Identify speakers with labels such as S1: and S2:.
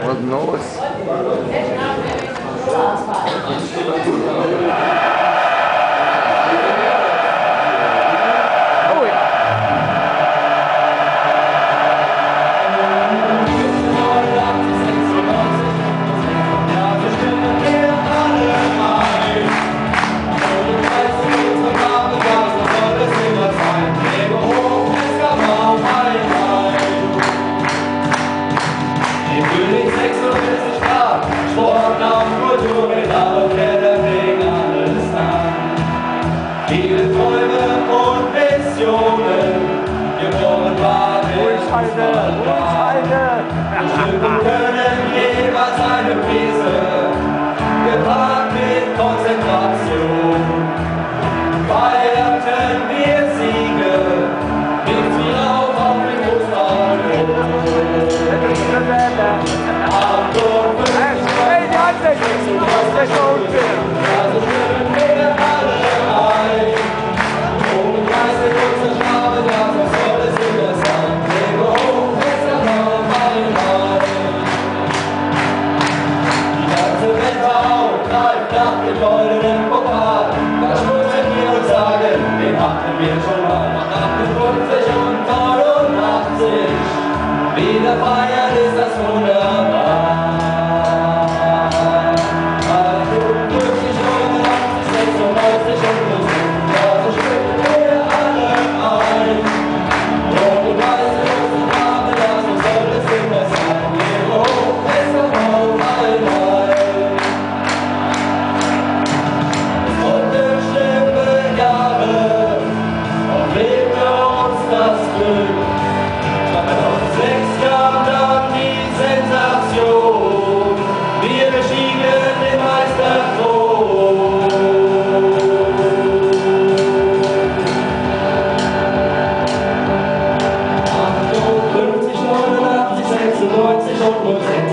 S1: Was ist los? Oh ja.
S2: Viele Träume und Visionen, geboren war
S1: Durchhalten!
S2: Bestimmen können jeweils eine Prise, gepaart mit Konzentration. Feierten wir Siege, mit viel auf den Großbahn. Achtung,
S1: Hey, die Ansicht! Das ist so unfair!
S2: also schwimmen wir alle ein. Und reißen unsere Schlafe, das soll es immer sein. Lebe hoch, ist der Raum allein. Die ganze Welt greift nach dem goldenen Pokal. Da schmunzeln wir und sagen, den hatten wir schon mal. Nach 58 und 89. Wieder feiern ist das wunderbar. Und